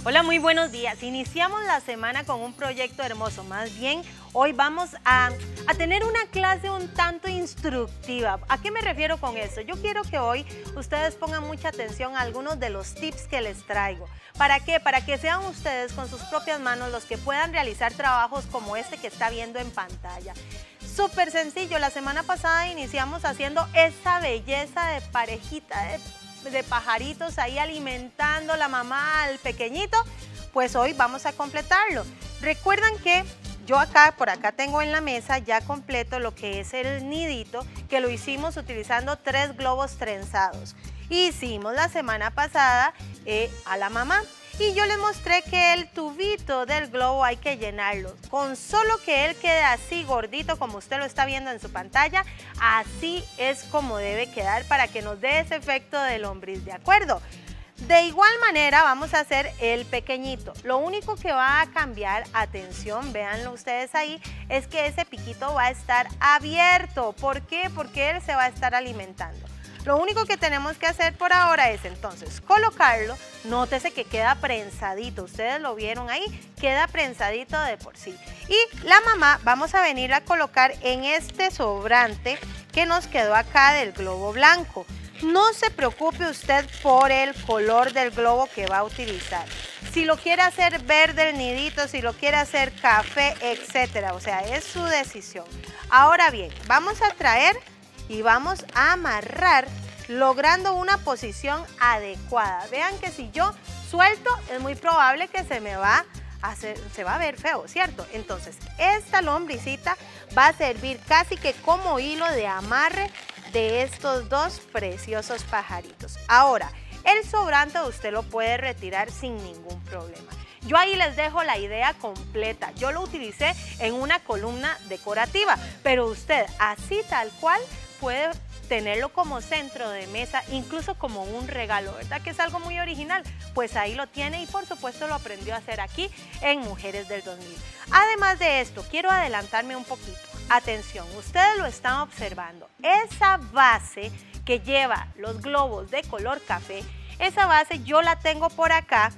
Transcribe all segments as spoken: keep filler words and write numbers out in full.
Hola, muy buenos días. Iniciamos la semana con un proyecto hermoso. Más bien, hoy vamos a, a tener una clase un tanto instructiva. ¿A qué me refiero con esto? Yo quiero que hoy ustedes pongan mucha atención a algunos de los tips que les traigo. ¿Para qué? Para que sean ustedes con sus propias manos los que puedan realizar trabajos como este que está viendo en pantalla. Súper sencillo. La semana pasada iniciamos haciendo esta belleza de parejita de de pajaritos ahí alimentando la mamá al pequeñito, pues hoy vamos a completarlo. Recuerdan que yo acá, por acá tengo en la mesa ya completo lo que es el nidito, que lo hicimos utilizando tres globos trenzados. Hicimos la semana pasada eh, a la mamá. Y yo les mostré que el tubito del globo hay que llenarlo. Con solo que él quede así gordito como usted lo está viendo en su pantalla, así es como debe quedar para que nos dé ese efecto de lombriz, ¿de acuerdo? De igual manera vamos a hacer el pequeñito. Lo único que va a cambiar, atención, véanlo ustedes ahí, es que ese piquito va a estar abierto. ¿Por qué? Porque él se va a estar alimentando. Lo único que tenemos que hacer por ahora es entonces colocarlo, nótese que queda prensadito, ustedes lo vieron ahí, queda prensadito de por sí. Y la mamá vamos a venir a colocar en este sobrante que nos quedó acá del globo blanco. No se preocupe usted por el color del globo que va a utilizar. Si lo quiere hacer verde el nidito, si lo quiere hacer café, etcétera, o sea, es su decisión. Ahora bien, vamos a traer y vamos a amarrar logrando una posición adecuada. Vean que si yo suelto es muy probable que se me va a hacer, se va a ver feo, ¿cierto? Entonces esta lombricita va a servir casi que como hilo de amarre de estos dos preciosos pajaritos. Ahora, el sobrante usted lo puede retirar sin ningún problema. Yo ahí les dejo la idea completa. Yo lo utilicé en una columna decorativa, pero usted así tal cual puede tenerlo como centro de mesa, incluso como un regalo, ¿verdad? Que es algo muy original. Pues ahí lo tiene y por supuesto lo aprendió a hacer aquí en Mujeres del dos mil. Además de esto, quiero adelantarme un poquito. Atención, ustedes lo están observando. Esa base que lleva los globos de color café, esa base yo la tengo por acá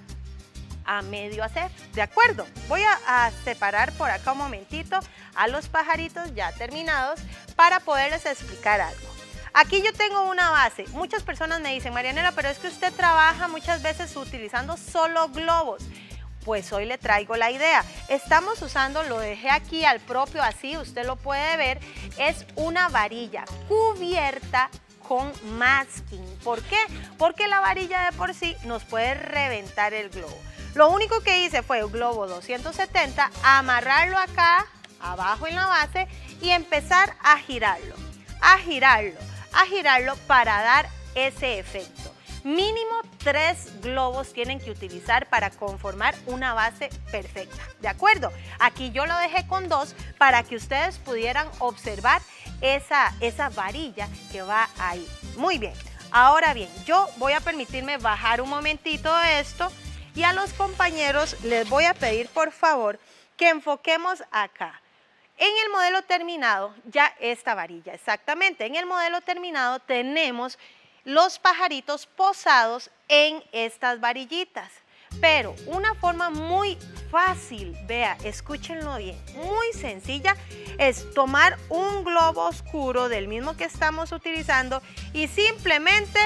a medio hacer, ¿de acuerdo? Voy a, a separar por acá un momentito a los pajaritos ya terminados para poderles explicar algo. Aquí yo tengo una base. Muchas personas me dicen, Marianela, pero es que usted trabaja muchas veces utilizando solo globos. Pues hoy le traigo la idea. Estamos usando, lo dejé aquí al propio, así usted lo puede ver, es una varilla cubierta con masking. ¿Por qué? Porque la varilla de por sí nos puede reventar el globo. Lo único que hice fue un globo doscientos setenta, amarrarlo acá, abajo en la base y empezar a girarlo, a girarlo, a girarlo para dar ese efecto. Mínimo tres globos tienen que utilizar para conformar una base perfecta, ¿de acuerdo? Aquí yo lo dejé con dos para que ustedes pudieran observar esa, esa varilla que va ahí. Muy bien, ahora bien, yo voy a permitirme bajar un momentito esto y a los compañeros les voy a pedir por favor que enfoquemos acá. En el modelo terminado, ya esta varilla, exactamente, en el modelo terminado tenemos los pajaritos posados en estas varillitas. Pero una forma muy fácil, vea, escúchenlo bien, muy sencilla, es tomar un globo oscuro del mismo que estamos utilizando y simplemente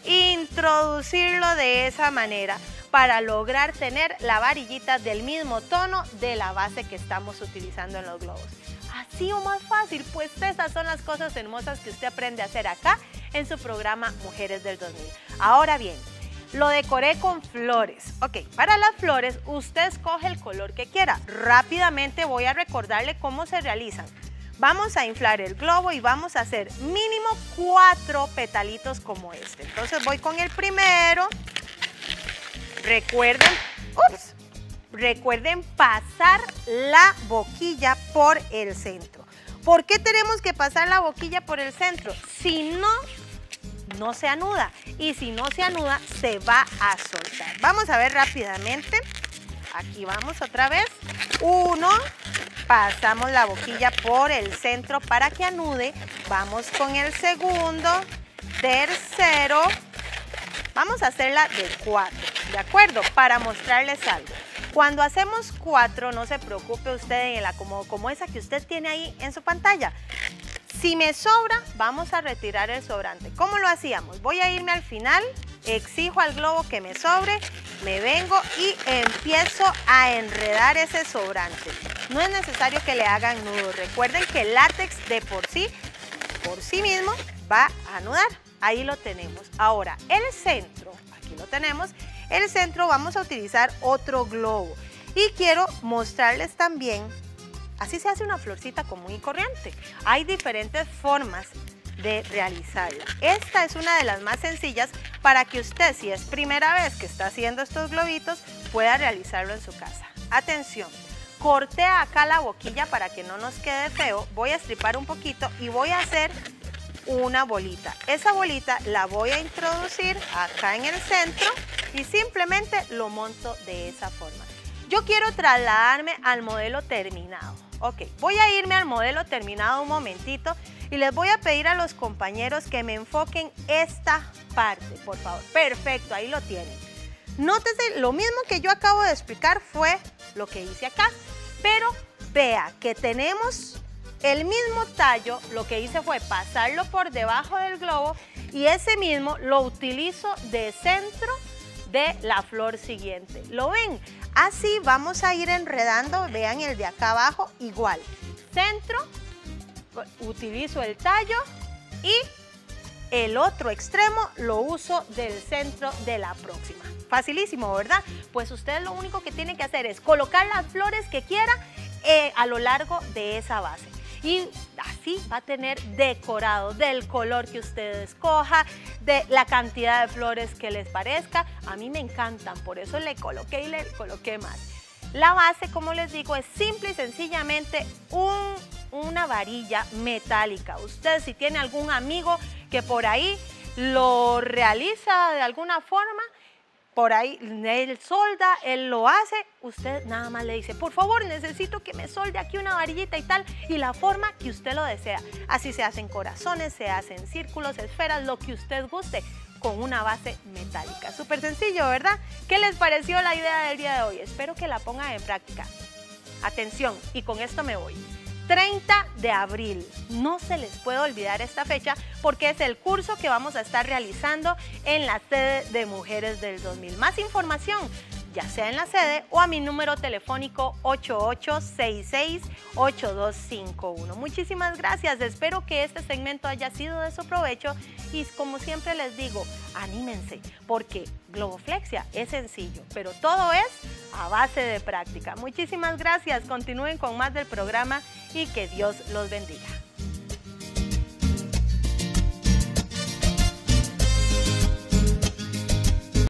introducirlo de esa manera para lograr tener la varillita del mismo tono de la base que estamos utilizando en los globos. Así o más fácil, pues esas son las cosas hermosas que usted aprende a hacer acá en su programa Mujeres del dos mil. Ahora bien, lo decoré con flores. Ok, para las flores usted escoge el color que quiera. Rápidamente voy a recordarle cómo se realizan. Vamos a inflar el globo y vamos a hacer mínimo cuatro petalitos como este. Entonces voy con el primero. Recuerden, ups, recuerden pasar la boquilla por el centro. ¿Por qué tenemos que pasar la boquilla por el centro? Si no, no se anuda. Y si no se anuda, se va a soltar. Vamos a ver rápidamente. Aquí vamos otra vez. Uno, pasamos la boquilla por el centro para que anude. Vamos con el segundo, tercero. Vamos a hacerla de cuatro. ¿de acuerdo? Para mostrarles algo. Cuando hacemos cuatro, no se preocupe usted en el acomodo como esa que usted tiene ahí en su pantalla. Si me sobra, vamos a retirar el sobrante. ¿Cómo lo hacíamos? Voy a irme al final, exijo al globo que me sobre, me vengo y empiezo a enredar ese sobrante. No es necesario que le hagan nudos. Recuerden que el látex de por sí, por sí mismo, va a anudar. Ahí lo tenemos. Ahora, el centro, aquí lo tenemos. El centro vamos a utilizar otro globo. Y quiero mostrarles también. Así se hace una florcita común y corriente. Hay diferentes formas de realizarla. Esta es una de las más sencillas para que usted, si es primera vez que está haciendo estos globitos, pueda realizarlo en su casa. Atención, corté acá la boquilla para que no nos quede feo. Voy a estripar un poquito y voy a hacer una bolita. Esa bolita la voy a introducir acá en el centro y simplemente lo monto de esa forma. Yo quiero trasladarme al modelo terminado. Ok, voy a irme al modelo terminado un momentito y les voy a pedir a los compañeros que me enfoquen esta parte, por favor. Perfecto, ahí lo tienen. Nótese, lo mismo que yo acabo de explicar fue lo que hice acá, pero vea que tenemos el mismo tallo. Lo que hice fue pasarlo por debajo del globo y ese mismo lo utilizo de centro de la flor siguiente. ¿Lo ven? Así vamos a ir enredando. Vean el de acá abajo, igual. Centro, utilizo el tallo y el otro extremo lo uso del centro de la próxima. Facilísimo, ¿verdad? Pues usted lo único que tiene que hacer es colocar las flores que quiera eh, a lo largo de esa base. Y así va a tener decorado del color que usted escoja, de la cantidad de flores que les parezca. A mí me encantan, por eso le coloqué y le coloqué más. La base, como les digo, es simple y sencillamente un, una varilla metálica. Usted, si tiene algún amigo que por ahí lo realiza de alguna forma, por ahí él solda, él lo hace, usted nada más le dice, por favor, necesito que me solde aquí una varillita y tal, y la forma que usted lo desea. Así se hacen corazones, se hacen círculos, esferas, lo que usted guste, con una base metálica. Súper sencillo, ¿verdad? ¿Qué les pareció la idea del día de hoy? Espero que la pongan en práctica. Atención, y con esto me voy. treinta de abril, no se les puede olvidar esta fecha porque es el curso que vamos a estar realizando en la sede de Mujeres del dos mil. Más información, ya sea en la sede o a mi número telefónico ocho ocho seis seis ocho dos cinco uno. Muchísimas gracias, espero que este segmento haya sido de su provecho y como siempre les digo, anímense porque globoflexia es sencillo, pero todo es a base de práctica. Muchísimas gracias, continúen con más del programa y que Dios los bendiga.